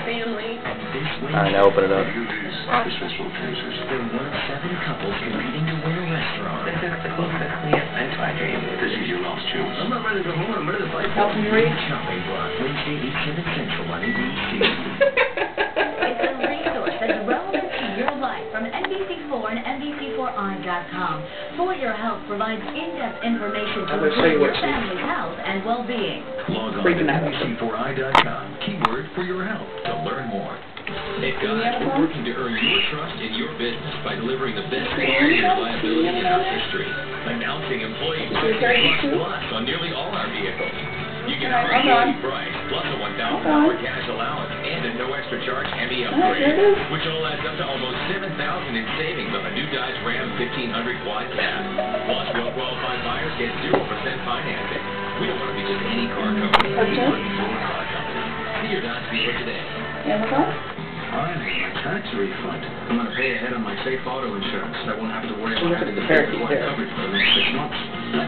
family. Alright, now open it up. They're one of 7 couples competing to win a restaurant. This is the closest we have been to our dream. This is your lost chance. I'm not ready to go home. I'm ready to fight. Help me read. Shopping block, Wednesday, 8, 7 Central on ABC. It's a resource that's relevant to your life from NBC4 and NBC4i.com. For Your Health provides in-depth information to improve your family's health and well-being. Log on to NBC4i.com. Keyword for your health to learn more. Hey guys, we're working to earn your trust in your business by delivering the best quality and reliability in our history. Announcing Employee Plus on nearly all our vehicles. You get our employee price plus a $1,000 cash allowance and a no extra charge Hemi upgrade, which all adds up to almost $7,000 in savings on a new Dodge Ram 1500 quad cab. Plus, well-qualified buyers get 0% financing. We don't want to be just any car company. We want to be your car company. See your Dodge dealer today. I need my tax refund. I'm going to pay ahead on my safe auto insurance. I won't have to worry about having to pay for coverage for the next 6 months.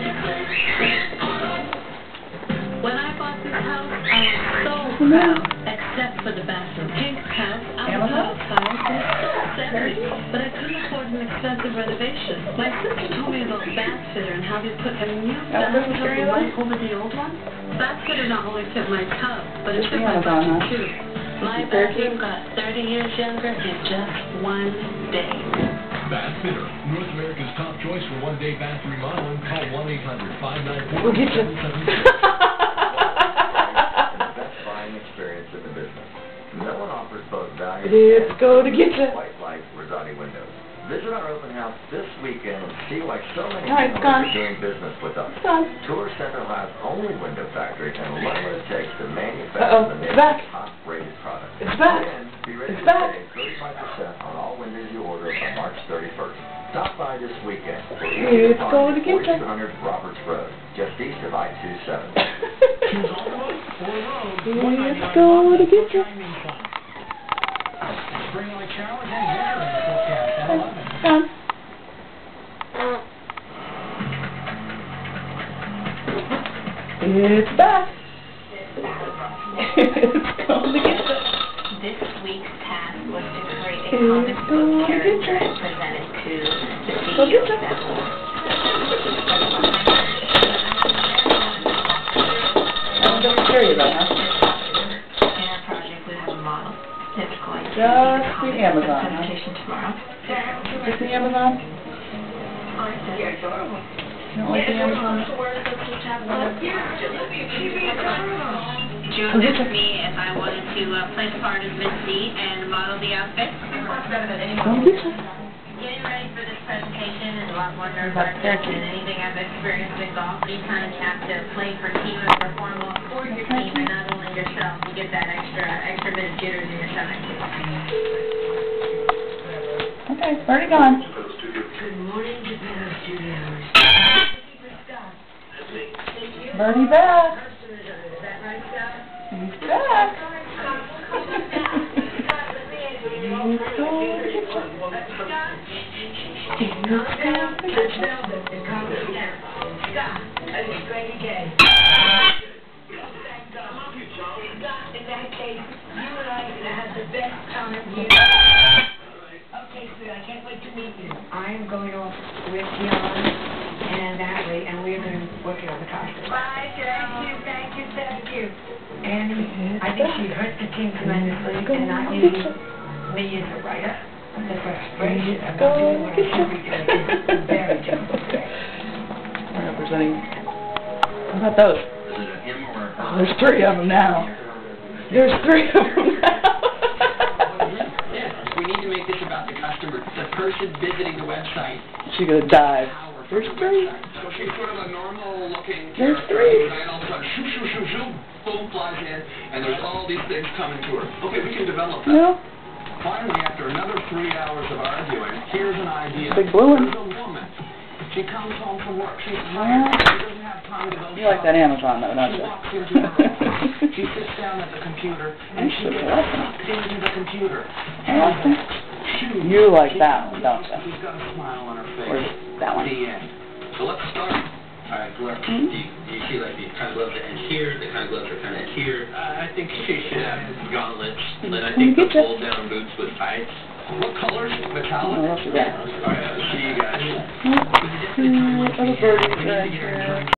When I bought this house, I was so proud, except for the bathroom. Pink's house, I was outside for $70, but I couldn't afford an expensive renovation. My sister told me about Bath Fitter and how they put a new bathtub right over the old one. Bath Fitter not only fit my tub, but it fit my budget too. My bathroom got 30 years younger in just 1 day. Bath Fitter, North America's top choice for one-day bath remodeling. Call 1-800-594-7777. Best buying experience in the business. No one offers both value Let's go to get you. white light Rosati windows. Visit our open house this weekend and see why so many It's people gone. are doing business with us. It's gone. Tour Center has only window factory and learn what it takes to manufacture the It's back. top-rated product. It's back. And be ready It's to back. save 35% on all windows you order by March 31st. Stop by this weekend. Let's go to get you. 4200 Roberts Road, just east of I-27. Let's go to get you. Come. It's back. It's going to get you. This week's task was to create a comic book character and present it to the CEO level. Don't scare you though, huh? In our project, we have a model that's going to Just be the Amazon, huh? presentation tomorrow. Just the Amazon? You're adorable. You don't like the Amazon? June asked me if I wanted to play the part of Misty and model the outfit. Getting ready for this presentation is a lot more nerve-wracking than anything I've experienced in golf. Anytime you have to play for team and perform well for your team and not only yourself, you get that extra bit of jitters in your stomach. Okay, already gone. Good morning, Japan Studios. Birdie back. He's back. In that case, you and I are going to have the best time here. Okay, sweetie, I can't wait to meet you. I am going off with Jan and Natalie, and we're going to be working on the costume. Bye, thank you. Annie, I think she hurt the team tremendously, and not only me as a writer, the frustration about doing what I should be doing is very difficult. We're representing. How about those? Oh, there's 3 of them now. There's 3 of them now. We need to make this about the customer, the person visiting the website. She's gonna dive. There's 3. So she's sort of a normal-looking There's character, 3. and all of a sudden, shoo, shoo, shoo, shoo, boom, flies in, and there's all these things coming to her. Okay, we can develop that. No. Finally, after another 3 hours of arguing, here's an idea. Big blue one. There's a woman. She comes home from work. She's tired. She doesn't have time to go You like that Amazon though, don't She you? walks into her office. She sits down at the computer, and she gets sucked into the computer. I like that. You like that one, don't you? She's got a smile on her face. Or that one. The end. So let's start. All right, Glover, do you see like the kind of gloves that end here, the kind of gloves that kind of end here? I think she should gauntlets, and then I think the fold-down boots with tights. What colors? Metallic? Oh, that's that. Alright, see you guys. Little birdies right here.